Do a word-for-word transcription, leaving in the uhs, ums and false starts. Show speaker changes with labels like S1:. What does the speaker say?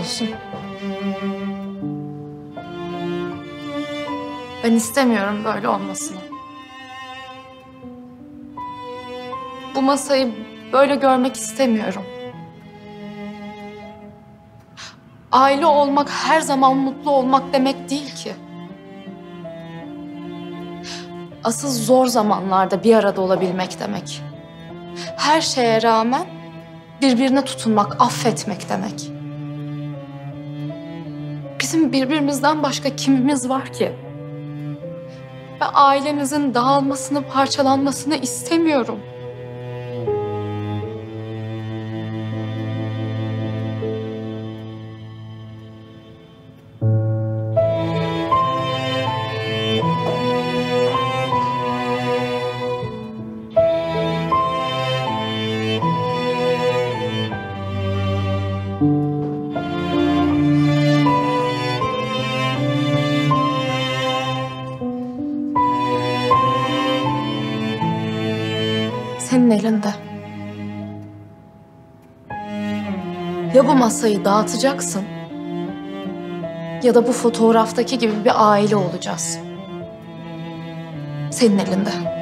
S1: olsun. Ben istemiyorum böyle olmasını. Bu masayı böyle görmek istemiyorum. Aile olmak her zaman mutlu olmak demek değil ki. Asıl zor zamanlarda bir arada olabilmek demek. Her şeye rağmen birbirine tutunmak, affetmek demek. Bizim birbirimizden başka kimimiz var ki? Ben ailemizin dağılmasını, parçalanmasını istemiyorum. Senin elinde. Ya bu masayı dağıtacaksın ya da bu fotoğraftaki gibi bir aile olacağız. Senin elinde.